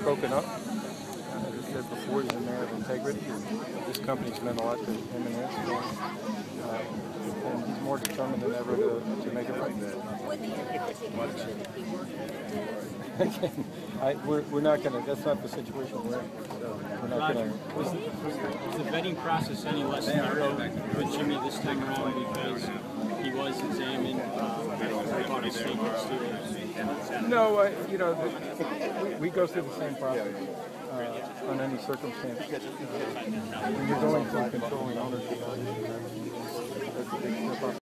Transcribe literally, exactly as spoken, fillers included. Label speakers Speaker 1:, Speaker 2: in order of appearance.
Speaker 1: spoken up. Uh, as I said before, he's a man of integrity. And this company's meant a lot to him and his. Uh, and he's more determined than ever to, to make it right. Again, I, we're, we're not going to, that's not the situation we're in. So we're not going to.
Speaker 2: Was, was the vetting process any less thorough with Jimmy this time around because he was examined uh, by the state students?
Speaker 1: No, I, you know, the, we, we go through the same process uh, on any circumstance. Uh, when you're going from controlling ownership, that's a big step up.